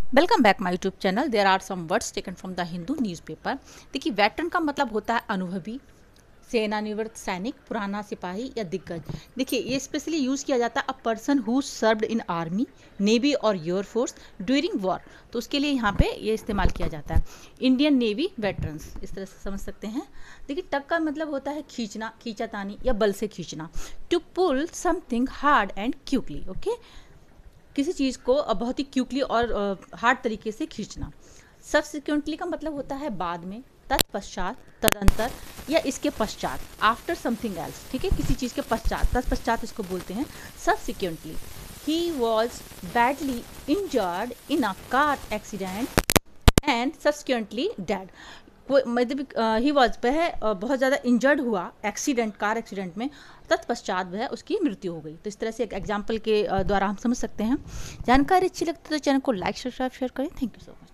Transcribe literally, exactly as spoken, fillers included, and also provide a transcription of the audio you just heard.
Welcome back my YouTube channel. There are some words taken from the Hindu newspaper. देखिए, veteran का मतलब होता है अनुभवी, सेवानिवृत्त सैनिक, पुराना सिपाही या दिग्गज। देखिए, ये स्पेशली यूज़ किया जाता है a person who served in army, navy और एयर फोर्स ड्यूरिंग वॉर। तो उसके लिए यहाँ पे ये इस्तेमाल किया जाता है। इंडियन नेवी वेटरन्स, इस तरह से समझ सकते हैं। देखिए, टग का मतलब होता है खींचना, खींचातानी या बल से खींचना। To pull something hard and quickly. Okay, किसी चीज़ को बहुत ही क्विकली और हार्ड तरीके से खींचना। सबसिक्वेंटली का मतलब होता है बाद में, तत्पश्चात, तदंतर या इसके पश्चात, आफ्टर समथिंग एल्स। ठीक है, किसी चीज़ के पश्चात, तत्पश्चात इसको बोलते हैं subsequently. He was badly injured in a car accident and subsequently dead. वो मतलब ही वॉज, वह अ, बहुत ज़्यादा इंजर्ड हुआ एक्सीडेंट, कार एक्सीडेंट में, तत्पश्चात वह उसकी मृत्यु हो गई। तो इस तरह से एक एग्जाम्पल के अ, द्वारा हम समझ सकते हैं। जानकारी अच्छी लगती है तो चैनल को लाइक सब्सक्राइब शेयर करें। Thank you so much.